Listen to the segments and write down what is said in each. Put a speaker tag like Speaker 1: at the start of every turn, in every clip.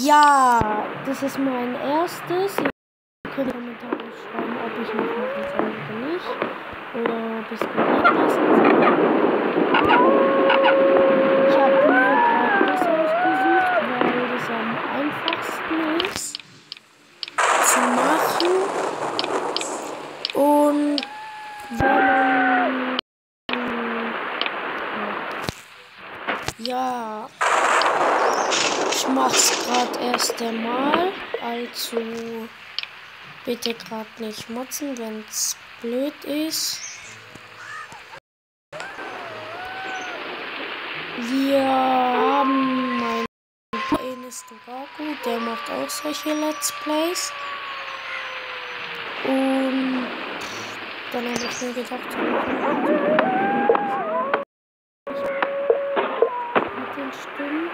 Speaker 1: Ja, das ist mein erstes. Ihr könnt Kommentare schreiben, ob ich noch machen soll oder nicht. Oder ob ich es weglassen soll. Ich habe mir gerade das ausgesucht, weil das am einfachsten ist zu machen. Und wenn man ja, ich mach's gerade erst einmal, also bitte gerade nicht motzen, wenn's blöd ist. Wir haben meinen Enes Doraku, der macht auch solche Let's Plays. Und dann habe ich mir gedacht, mit den Stimmen.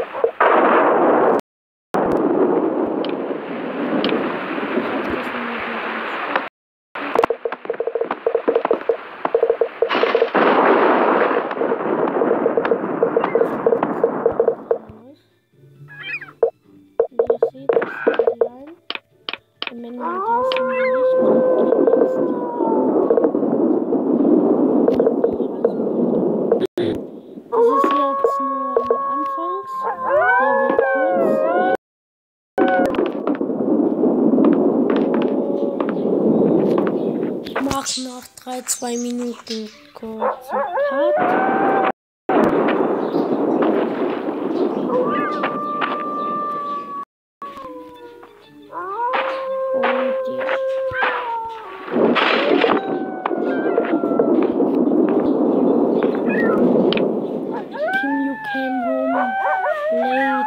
Speaker 1: Nach 2 Minuten kurzen Cut. Und jetzt. Kim, you came home late.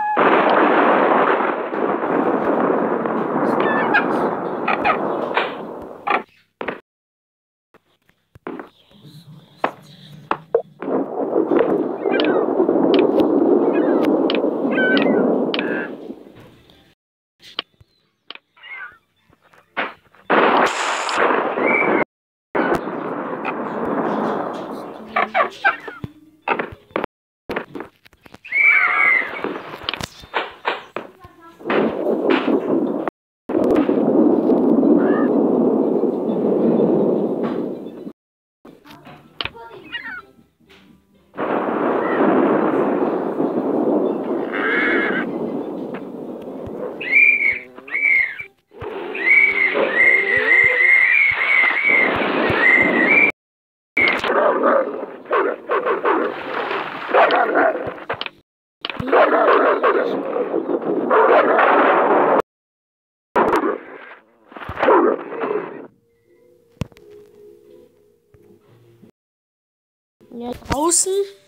Speaker 1: Ja, draußen.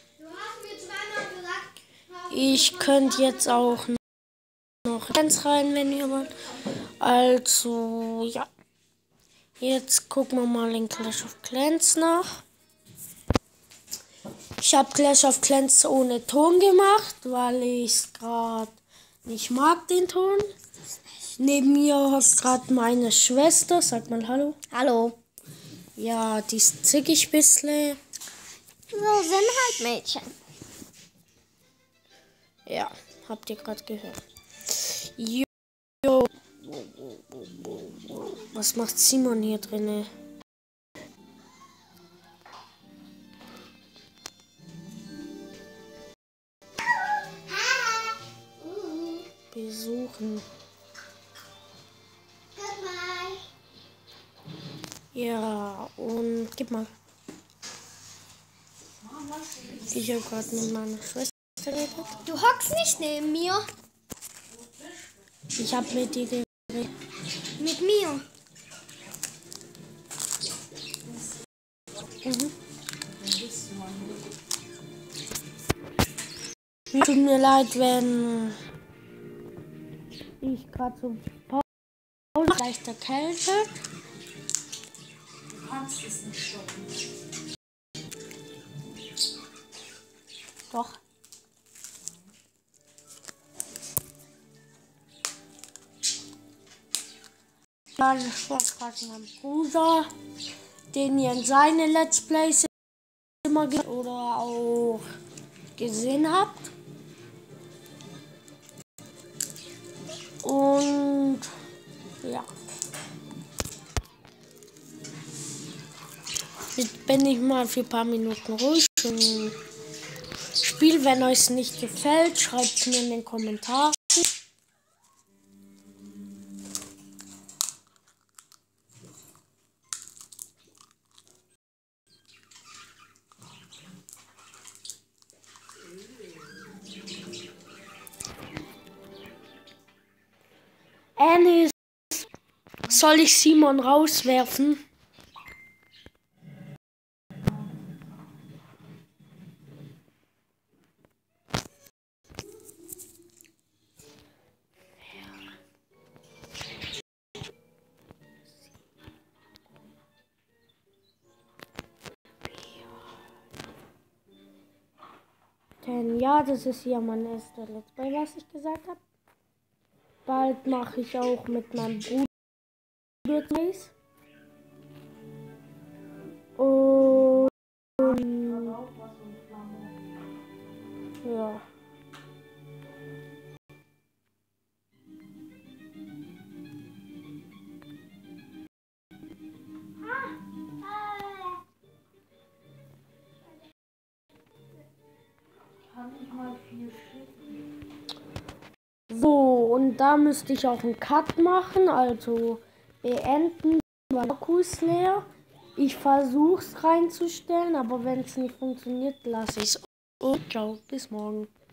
Speaker 1: Ich könnte jetzt auch noch ganz rein, wenn ihr wollt. Also, ja. Jetzt gucken wir mal in Clash of Clans nach. Ich habe Clash of Clans ohne Ton gemacht, weil ich es gerade nicht mag, den Ton. Neben mir hockt gerade meine Schwester. Sag mal Hallo.
Speaker 2: Hallo.
Speaker 1: Ja, die ist zickig bisschen.
Speaker 2: So sind halt Mädchen.
Speaker 1: Ja, habt ihr gerade gehört. Jo. Was macht Simon hier drinne? Besuchen. Ja, und gib mal. Ich habe gerade mit meiner Schwester geredet.
Speaker 2: Du hockst nicht neben mir.
Speaker 1: Ich habe mit dir geredet.
Speaker 2: Mit mir.
Speaker 1: Tut mir leid, wenn ich gerade so leicht erkältet.
Speaker 3: Du kannst es nicht stoppen.
Speaker 1: Doch. Ja, das war gerade mein Bruder, den ihr in seine Let's Plays immer oder auch gesehen habt. Jetzt bin ich mal für ein paar Minuten ruhig. Spiel, wenn euch es nicht gefällt, schreibt es mir in den Kommentaren. Ennis, soll ich Simon rauswerfen? Denn ja, das ist ja mein erster Let's Play, was ich gesagt habe. Bald mache ich auch mit meinem Bruder Plays. Und ja. So, und da müsste ich auch einen Cut machen, also beenden, weil der Akku ist leer. Ich versuche es reinzustellen, aber wenn es nicht funktioniert, lasse ich es. Und ciao, bis morgen.